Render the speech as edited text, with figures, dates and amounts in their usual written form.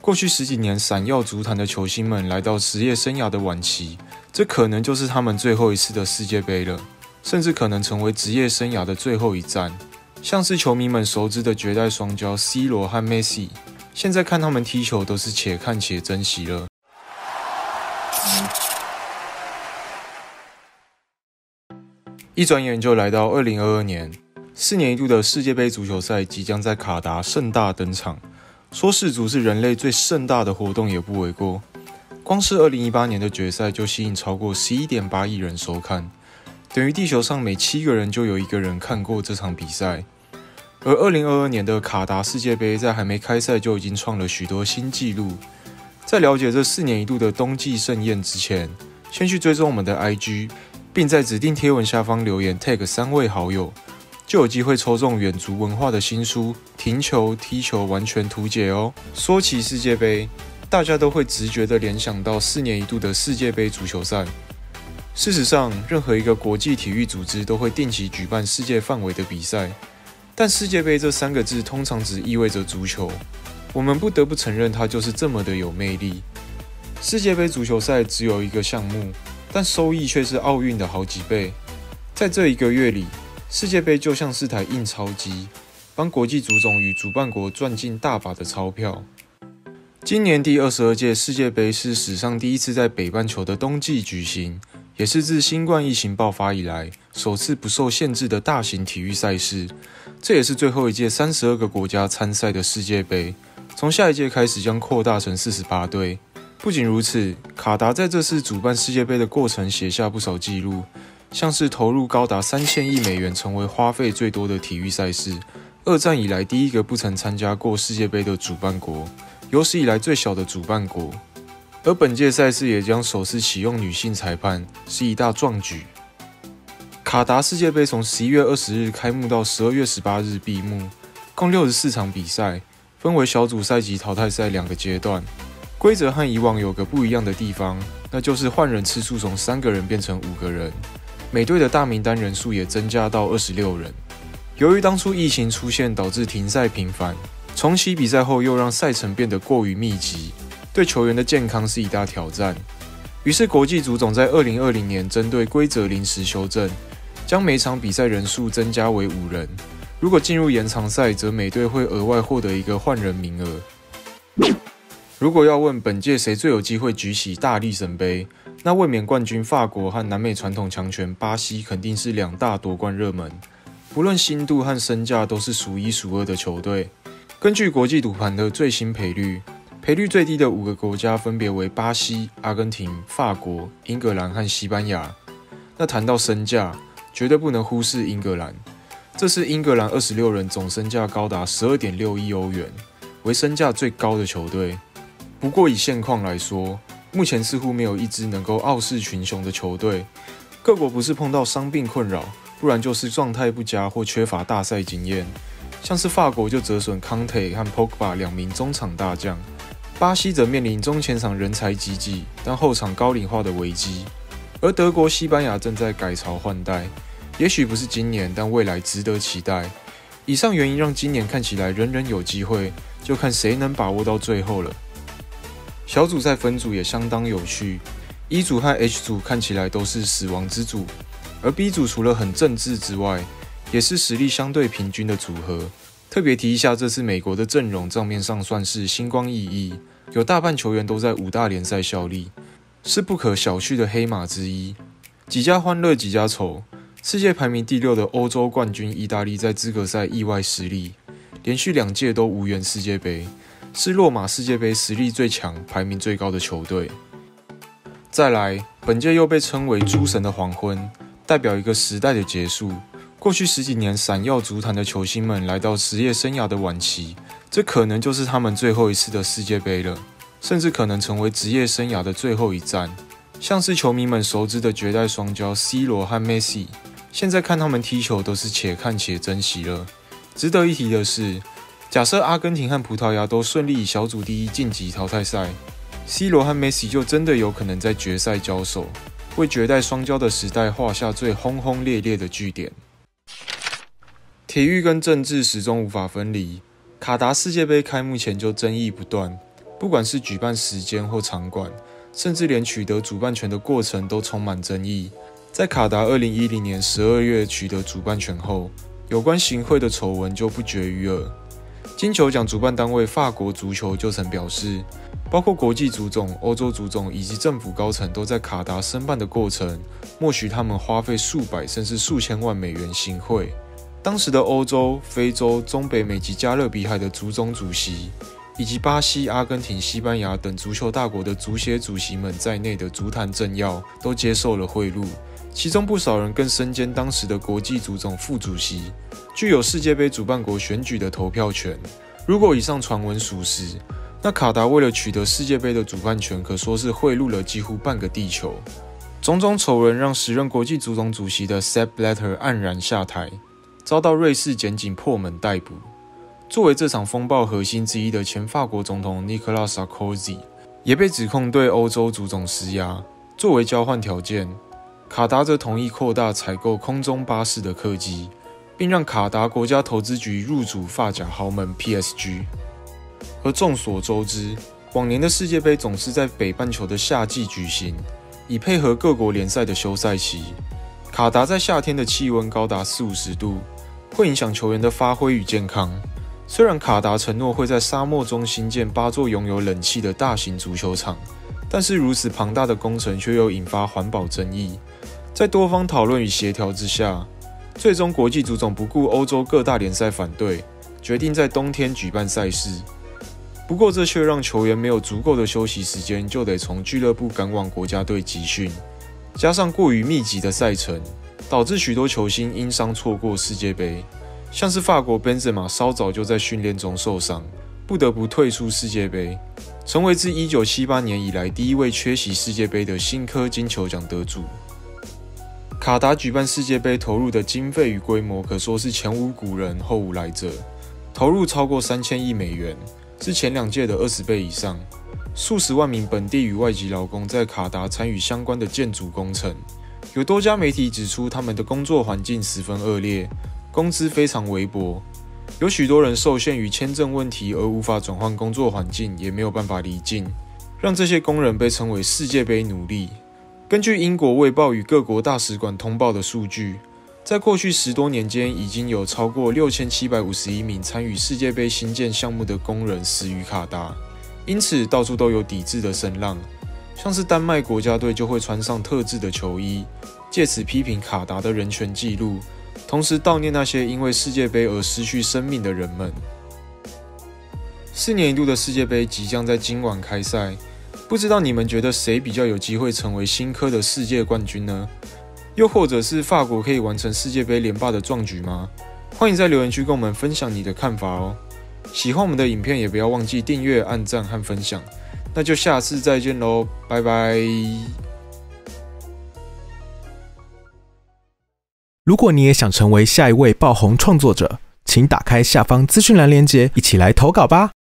过去10几年闪耀足坛的球星们来到职业生涯的晚期，这可能就是他们最后一次的世界杯了，甚至可能成为职业生涯的最后一战。像是球迷们熟知的绝代双骄 C 罗和 Messi， 现在看他们踢球都是且看且珍惜了。一转眼就来到2022年，4年一度的世界杯足球赛即将在卡达盛大登场。说世足是人类最盛大的活动也不为过。光是2018年的决赛就吸引超过11.8亿人收看，等于地球上每7个人就有1个人看过这场比赛。而2022年的卡达世界杯在还没开赛就已经创了许多新纪录。在了解这4年一度的冬季盛宴之前，先去追踪我们的 IG， 并在指定贴文下方留言 tag 3位好友，就有机会抽中远足文化的新书《停球踢球完全图解》哦。说起世界杯，大家都会直觉地联想到4年一度的世界杯足球赛。事实上，任何一个国际体育组织都会定期举办世界范围的比赛，但世界杯这3个字通常只意味着足球。我们不得不承认，它就是这么的有魅力。世界杯足球赛只有一个项目，但收益却是奥运的好几倍。在这1个月里，世界杯就像是台印钞机，帮国际足总与主办国赚进大把的钞票。今年第22届世界杯是史上第一次在北半球的冬季举行，也是自新冠疫情爆发以来首次不受限制的大型体育赛事。这也是最后一届32个国家参赛的世界杯，从下一届开始将扩大成48队。不仅如此，卡达在这次主办世界杯的过程写下不少纪录，像是投入高达3000亿美元，成为花费最多的体育赛事，2战以来第一个不曾参加过世界杯的主办国，有史以来最小的主办国。而本届赛事也将首次启用女性裁判，是一大壮举。卡达世界杯从11月20日开幕到12月18日闭幕，共64场比赛，分为小组赛及淘汰赛2个阶段。规则和以往有个不一样的地方，那就是换人次数从3个人变成5个人，每队的大名单人数也增加到26人。由于当初疫情出现导致停赛频繁，重启比赛后又让赛程变得过于密集，对球员的健康是一大挑战。于是国际足总在2020年针对规则临时修正，将每场比赛人数增加为5人，如果进入延长赛，则每队会额外获得1个换人名额。如果要问本届谁最有机会举起大力神杯，那卫冕冠军法国和南美传统强权巴西肯定是2大夺冠热门，不论新度和身价都是数1数2的球队。根据国际赌盘的最新赔率最低的5个国家分别为巴西、阿根廷、法国、英格兰和西班牙。那谈到身价，绝对不能忽视英格兰，这是英格兰26人总身价高达 12.6 亿欧元，为身价最高的球队。不过以现况来说，目前似乎没有一支能够傲视群雄的球队。各国不是碰到伤病困扰，不然就是状态不佳或缺乏大赛经验。像是法国就折损康特和 Pogba 2名中场大将，巴西则面临中前场人才济济，但后场高龄化的危机。而德国、西班牙正在改朝换代，也许不是今年，但未来值得期待。以上原因让今年看起来人人有机会，就看谁能把握到最后了。小组赛分组也相当有趣， E 组和 H 组看起来都是死亡之组，而 B 组除了很政治之外，也是实力相对平均的组合。特别提一下，这次美国的阵容账面上算是星光熠熠，有大半球员都在5大联赛效力，是不可小觑的黑马之一。几家欢乐几家愁，世界排名第6的欧洲冠军意大利在资格赛意外失利，连续2届都无缘世界杯，是洛马世界杯实力最强、排名最高的球队。再来，本届又被称为诸神的黄昏，代表一个时代的结束。过去10几年闪耀足坛的球星们来到职业生涯的晚期，这可能就是他们最后一次的世界杯了，甚至可能成为职业生涯的最后一战。像是球迷们熟知的绝代双骄 C 罗和 Messi， 现在看他们踢球都是且看且珍惜了。值得一提的是，假设阿根廷和葡萄牙都顺利以小组第1晋级淘汰赛， C 罗和 Messi 就真的有可能在决赛交手，为绝代双骄的时代画下最轰轰烈烈的句点。体育跟政治始终无法分离，卡达世界杯开幕前就争议不断， 不管是举办时间或场馆，甚至连取得主办权的过程都充满争议。在卡达2010年12月取得主办权后，有关行贿的丑闻就不绝于耳。金球奖主办单位法国足球就曾表示，包括国际足总、欧洲足总以及政府高层都在卡达申办的过程，默许他们花费数百甚至数千万美元行贿。当时的欧洲、非洲、中北美及加勒比海的足总主席，以及巴西、阿根廷、西班牙等足球大国的足协主席们在内的足坛政要都接受了贿赂，其中不少人更身兼当时的国际足总副主席，具有世界杯主办国选举的投票权。如果以上传闻属实，那卡达为了取得世界杯的主办权，可说是贿赂了几乎半个地球。种种丑闻让时任国际足总主席的 Sepp Blatter 黯然下台，遭到瑞士检警破门逮捕。作为这场风暴核心之一的前法国总统 Nicolas Sarkozy 也被指控对欧洲足总施压。作为交换条件，卡达则同意扩大采购空中巴士的客机，并让卡达国家投资局入主法甲豪门 PSG。而众所周知，往年的世界杯总是在北半球的夏季举行，以配合各国联赛的休赛期。卡达在夏天的气温高达40-50度，会影响球员的发挥与健康。虽然卡达承诺会在沙漠中新建8座拥有冷气的大型足球场，但是如此庞大的工程却又引发环保争议。在多方讨论与协调之下，最终国际足总不顾欧洲各大联赛反对，决定在冬天举办赛事。不过这却让球员没有足够的休息时间，就得从俱乐部赶往国家队集训，加上过于密集的赛程，导致许多球星因伤错过世界杯。像是法国 Benzema 稍早就在训练中受伤，不得不退出世界杯，成为自1978年以来第一位缺席世界杯的新科金球奖得主。卡达举办世界杯投入的经费与规模可说是前无古人后无来者，投入超过3000亿美元，是前2届的20倍以上。数十万名本地与外籍劳工在卡达参与相关的建筑工程。有多家媒体指出，他们的工作环境十分恶劣，工资非常微薄，有许多人受限于签证问题而无法转换工作环境，也没有办法离境，让这些工人被称为世界杯奴隶。根据英国卫报与各国大使馆通报的数据，在过去10多年间，已经有超过6751名参与世界杯新建项目的工人死于卡达，因此到处都有抵制的声浪。像是丹麦国家队就会穿上特制的球衣，借此批评卡达的人权纪录，同时悼念那些因为世界杯而失去生命的人们。4年一度的世界杯即将在今晚开赛，不知道你们觉得谁比较有机会成为新科的世界冠军呢？又或者是法国可以完成世界杯连霸的壮举吗？欢迎在留言区跟我们分享你的看法哦。喜欢我们的影片也不要忘记订阅、按赞和分享。那就下次再见喽，拜拜。 如果你也想成为下一位爆红创作者，请打开下方资讯栏连结，一起来投稿吧。